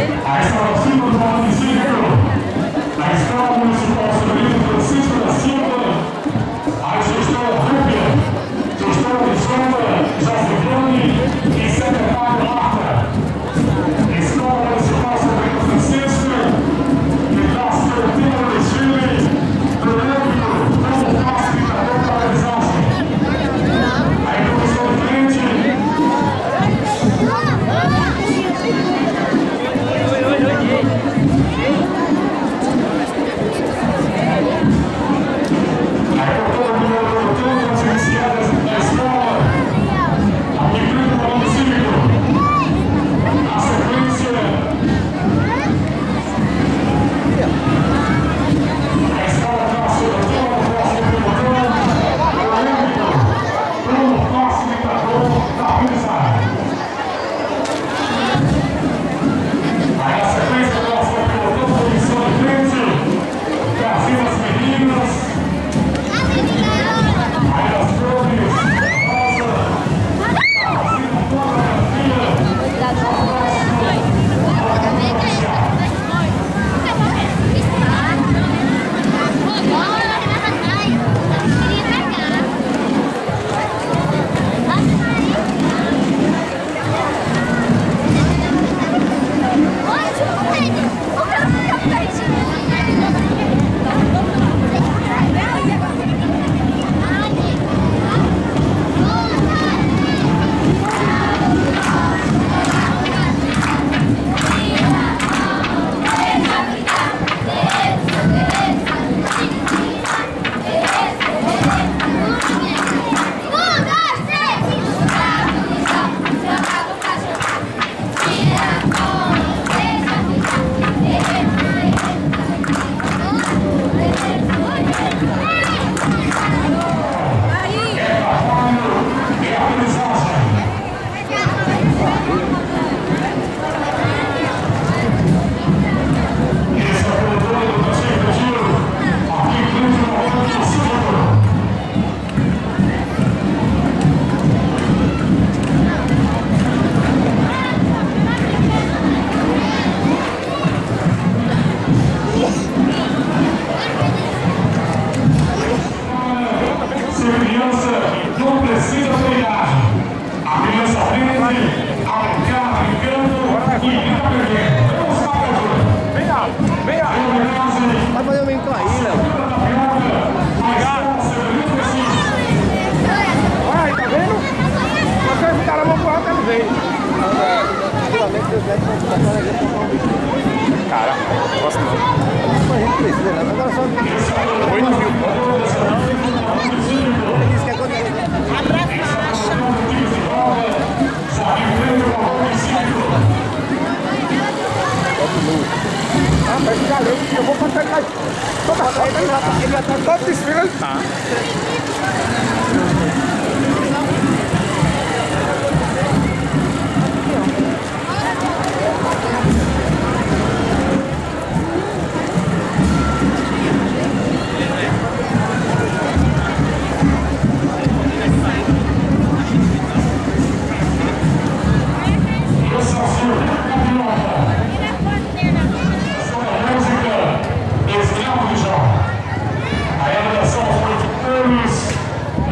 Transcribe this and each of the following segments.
A escola Silva do município, a escola municipal Silvio Francisco da Silva, a gestora Rúbia, gestora Lisandra, José e secretário Marta. Escola municipal Silvio Francisco, que traz pelo tema do desfile, polêmico, como facilitador da paisagem. A comissão de frente. Cara, gosto não. A gente precisa, né? Agora só 8 mil pontos. Ele disse que é quando abre a faixa. Ah, vai ficar lento, eu vou passar ele ele já tá todo desfile, ele tá. A realização foi de Paris,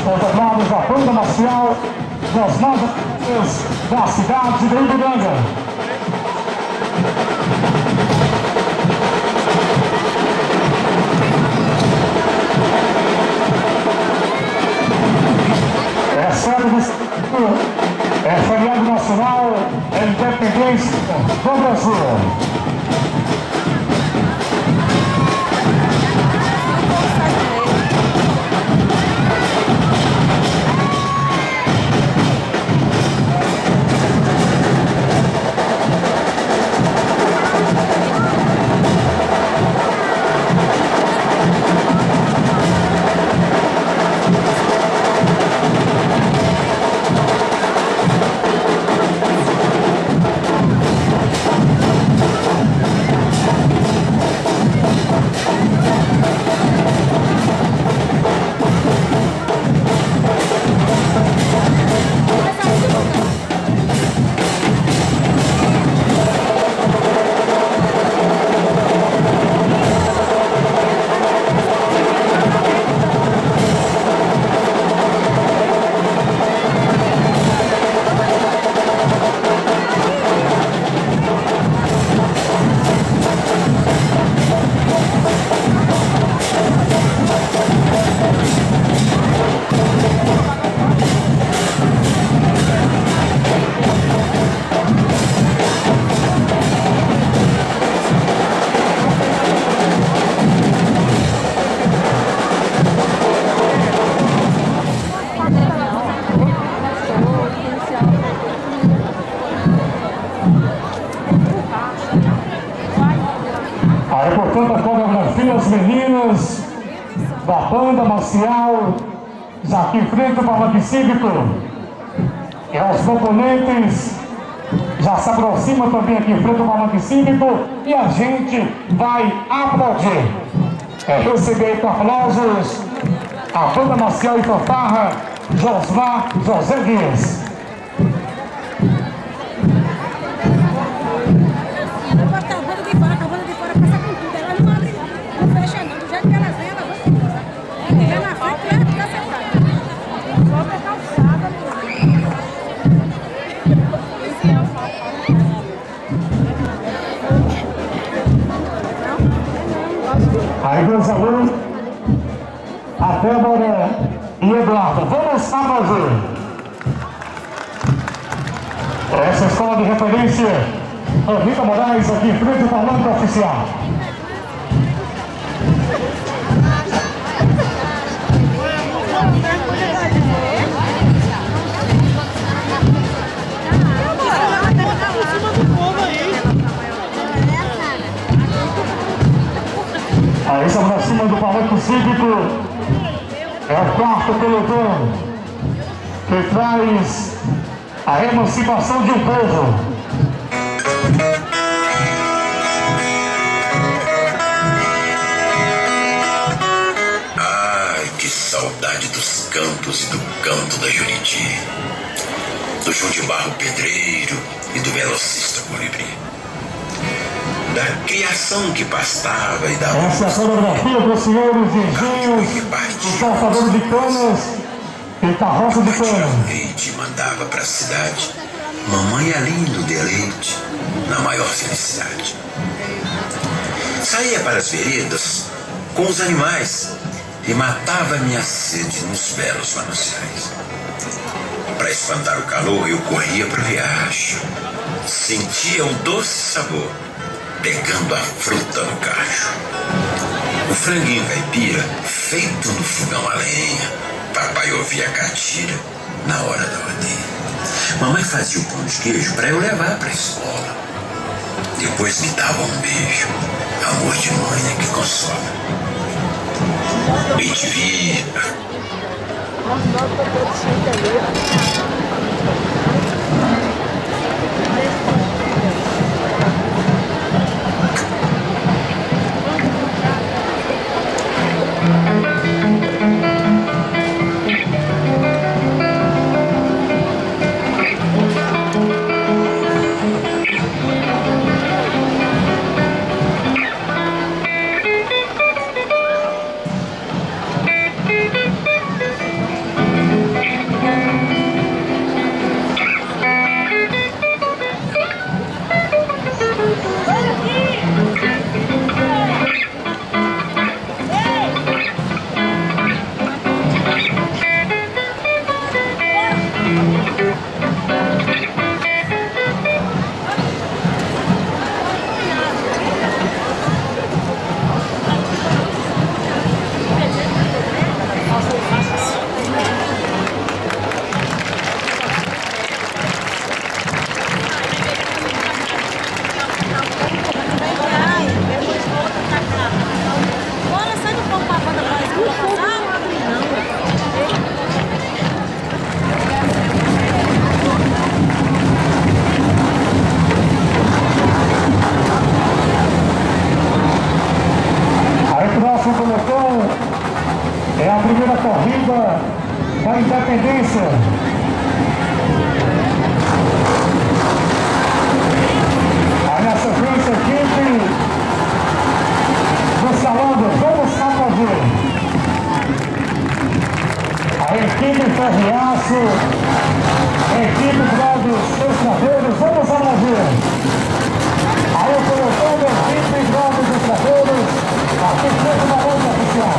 contemplados da banda marcial das nossas da cidade de Ibiranga. É feriado nacional, é independência do Brasil. Portanto, a coreografia, as meninas da banda marcial já aqui em frente ao Palanque Cívico, e os componentes já se aproximam também aqui em frente ao Palanque Cívico, e a gente vai aplaudir, receber com aplausos a banda marcial e fanfarra Josmar José Guias. Aí, meus alunos, a Débora e Eduardo, vamos aplaudir. Essa escola de referência, Rita Moraes, aqui em frente ao Palanque Oficial. Aí estamos acima do Palanque Cívico, é o quarto pelotão que traz a emancipação de um povo. Ai, que saudade dos campos e do canto da Juriti, do João de Barro Pedreiro e do velocista Colibri, da criação que pastava e da essa é a coreografia dos senhores engenhos, dos calçadores de canas e carroça de cana. Leite mandava para a cidade, mamãe lindo de leite, na maior felicidade. Saía para as veredas com os animais e matava minha sede nos belos mananciais. Para espantar o calor eu corria para o riacho, sentia o doce sabor, pegando a fruta no cacho. O franguinho caipira, feito no fogão a lenha, papai ouvia a catira na hora da ordenha. Mamãe fazia o pão de queijo para eu levar para a escola. Depois me dava um beijo, amor de mãe que consola. Bem te vi. da Independência. Aí na sequência, equipe do Salão do Vamos Salvador. A equipe Ferriaço, a equipe dos pescadores, Vamos Salvador. Aí o pelotão da equipe dos pescadores, aqui frente da outra oficial.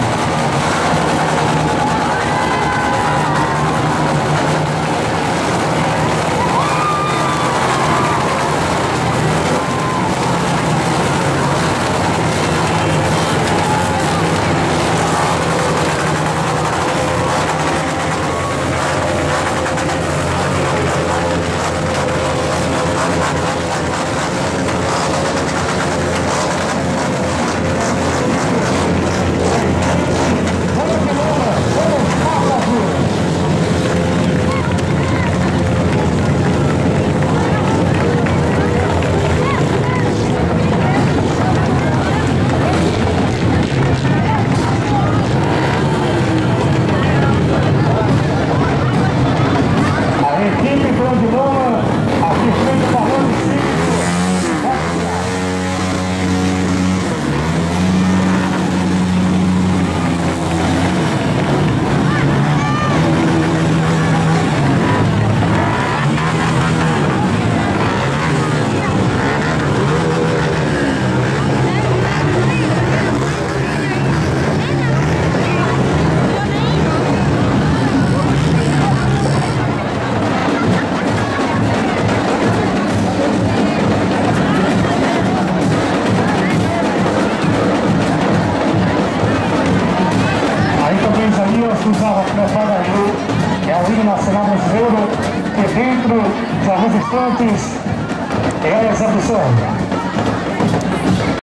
É o hino nacional brasileiro que dentro de alguns instantes é a execução.